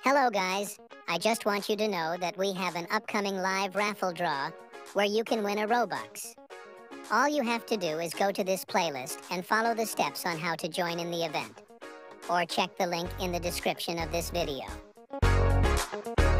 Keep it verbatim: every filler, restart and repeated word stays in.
Hello guys, I just want you to know that we have an upcoming live raffle draw where you can win a Robux. All you have to do is go to this playlist and follow the steps on how to join in the event. Or check the link in the description of this video.